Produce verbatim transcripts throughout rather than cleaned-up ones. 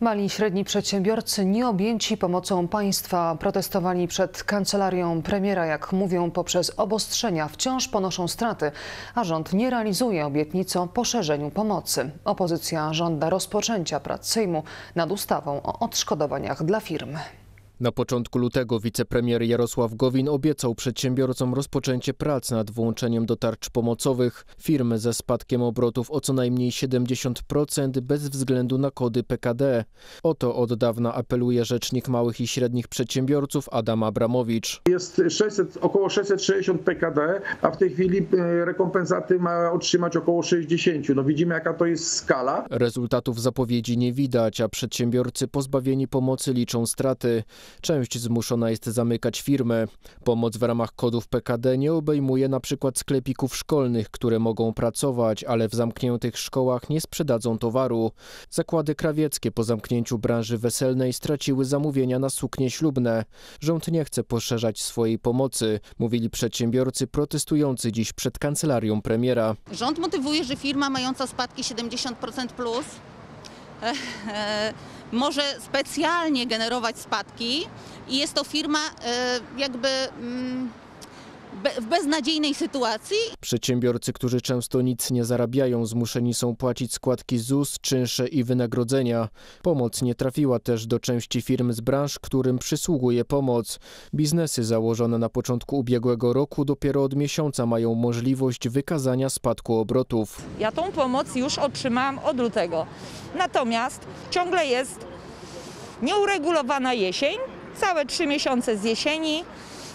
Mali i średni przedsiębiorcy nie objęci pomocą państwa protestowali przed kancelarią premiera. Jak mówią, poprzez obostrzenia wciąż ponoszą straty, a rząd nie realizuje obietnic o poszerzeniu pomocy. Opozycja żąda rozpoczęcia prac Sejmu nad ustawą o odszkodowaniach dla firm. Na początku lutego wicepremier Jarosław Gowin obiecał przedsiębiorcom rozpoczęcie prac nad włączeniem do tarcz pomocowych firmy ze spadkiem obrotów o co najmniej siedemdziesiąt procent bez względu na kody P K D. O to od dawna apeluje rzecznik małych i średnich przedsiębiorców Adam Abramowicz. Jest sześćset, około sześćset sześćdziesiąt P K D, a w tej chwili rekompensaty ma otrzymać około sześćdziesiąt. No widzimy, jaka to jest skala. Rezultatów zapowiedzi nie widać, a przedsiębiorcy pozbawieni pomocy liczą straty. Część zmuszona jest zamykać firmy. Pomoc w ramach kodów P K D nie obejmuje na przykład sklepików szkolnych, które mogą pracować, ale w zamkniętych szkołach nie sprzedadzą towaru. Zakłady krawieckie po zamknięciu branży weselnej straciły zamówienia na suknie ślubne. Rząd nie chce poszerzać swojej pomocy, mówili przedsiębiorcy protestujący dziś przed kancelarią premiera. Rząd motywuje, że firma mająca spadki siedemdziesiąt procent plus e, e, może specjalnie generować spadki i jest to firma e, jakby mm, be, w beznadziejnej sytuacji. Przedsiębiorcy, którzy często nic nie zarabiają, zmuszeni są płacić składki Z U S, czynsze i wynagrodzenia. Pomoc nie trafiła też do części firm z branż, którym przysługuje pomoc. Biznesy założone na początku ubiegłego roku dopiero od miesiąca mają możliwość wykazania spadku obrotów. Ja tą pomoc już otrzymałam od lutego. Natomiast ciągle jest nieuregulowana jesień, całe trzy miesiące z jesieni.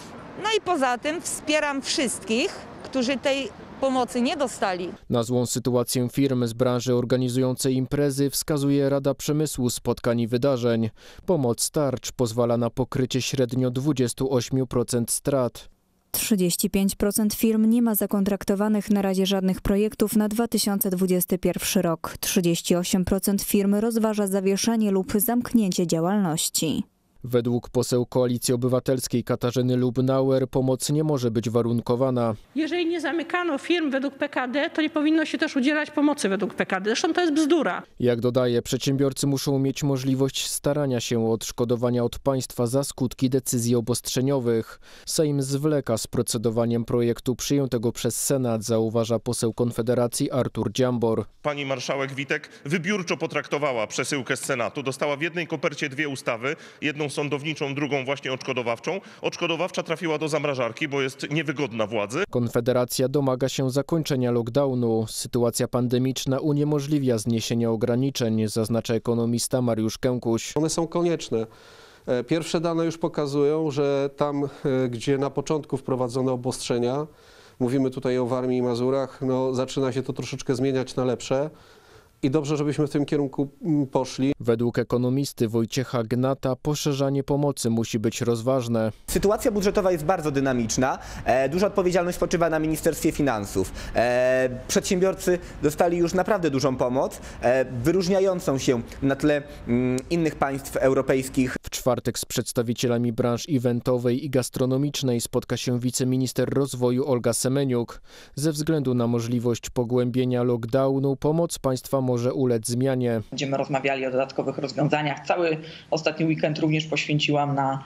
No i poza tym wspieram wszystkich, którzy tej pomocy nie dostali. Na złą sytuację firm z branży organizującej imprezy wskazuje Rada Przemysłu Spotkań i Wydarzeń. Pomoc tarcz pozwala na pokrycie średnio dwadzieścia osiem procent strat. trzydzieści pięć procent firm nie ma zakontraktowanych na razie żadnych projektów na dwa tysiące dwudziesty pierwszy rok. trzydzieści osiem procent firm rozważa zawieszenie lub zamknięcie działalności. Według poseł Koalicji Obywatelskiej Katarzyny Lubnauer pomoc nie może być warunkowana. Jeżeli nie zamykano firm według P K D, to nie powinno się też udzielać pomocy według P K D. Zresztą to jest bzdura. Jak dodaje, przedsiębiorcy muszą mieć możliwość starania się o odszkodowania od państwa za skutki decyzji obostrzeniowych. Sejm zwleka z procedowaniem projektu przyjętego przez Senat, zauważa poseł Konfederacji Artur Dziambor. Pani marszałek Witek wybiórczo potraktowała przesyłkę z Senatu. Dostała w jednej kopercie dwie ustawy, jedną sądowniczą, drugą właśnie odszkodowawczą. Odszkodowawcza trafiła do zamrażarki, bo jest niewygodna władzy. Konfederacja domaga się zakończenia lockdownu. Sytuacja pandemiczna uniemożliwia zniesienie ograniczeń, zaznacza ekonomista Mariusz Kękuś. One są konieczne. Pierwsze dane już pokazują, że tam, gdzie na początku wprowadzono obostrzenia, mówimy tutaj o Warmii i Mazurach, no, zaczyna się to troszeczkę zmieniać na lepsze. I dobrze, żebyśmy w tym kierunku poszli. Według ekonomisty Wojciecha Gnata poszerzanie pomocy musi być rozważne. Sytuacja budżetowa jest bardzo dynamiczna. E, duża odpowiedzialność spoczywa na Ministerstwie Finansów. E, przedsiębiorcy dostali już naprawdę dużą pomoc, e, wyróżniającą się na tle mm, innych państw europejskich. W czwartek z przedstawicielami branż eventowej i gastronomicznej spotka się wiceminister rozwoju Olga Semeniuk. Ze względu na możliwość pogłębienia lockdownu pomoc państwa może ulec zmianie. Będziemy rozmawiali o dodatkowych rozwiązaniach. Cały ostatni weekend również poświęciłam na,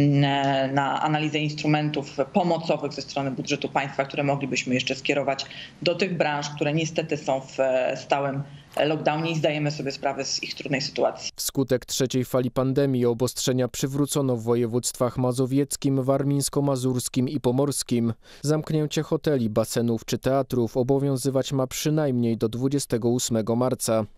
na analizę instrumentów pomocowych ze strony budżetu państwa, które moglibyśmy jeszcze skierować do tych branż, które niestety są w stałym lockdownie i zdajemy sobie sprawę z ich trudnej sytuacji. Wskutek trzeciej fali pandemii obostrzenia przywrócono w województwach mazowieckim, warmińsko-mazurskim i pomorskim. Zamknięcie hoteli, basenów czy teatrów obowiązywać ma przynajmniej do dwudziestego ósmego marca.